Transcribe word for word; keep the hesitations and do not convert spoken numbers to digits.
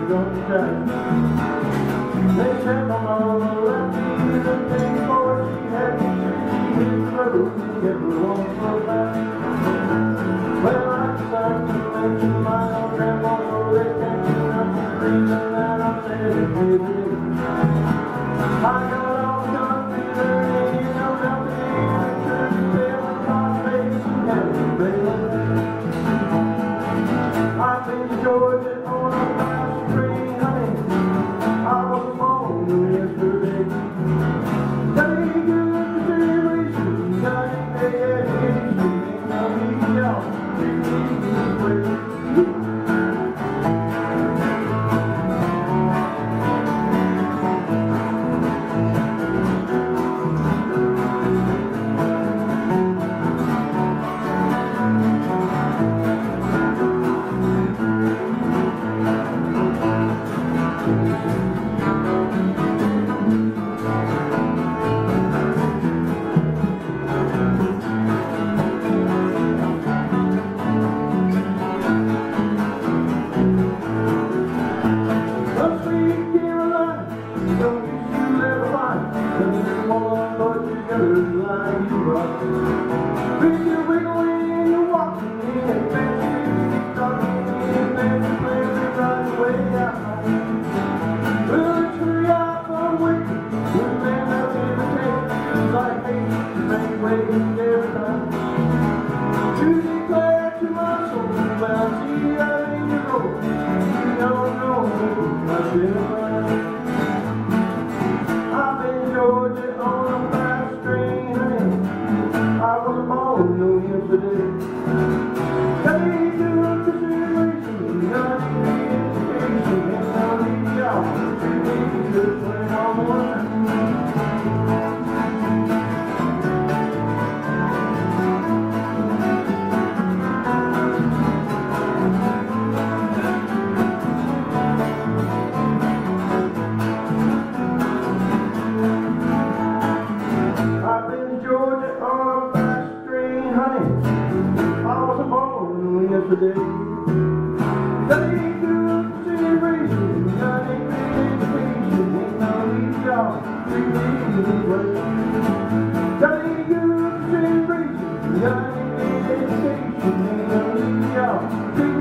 gonna try. They said my mama left me the day before she had me. She hit the road and kept her on so fast. Well, I decided to mention my old grandma, so they can't do nothing. The reason that I said it here today. I got all country there, and you know nothing ain't true. Sailing my face and having baby. I've been to Georgia on a fast train, honey. I was born yesterday. They good consideration, got the education, and I need y'all to keep me away. Today, they good consideration, got a great education, and I need y'all to keep me away. Got a good consideration, got a great education, and I need y'all to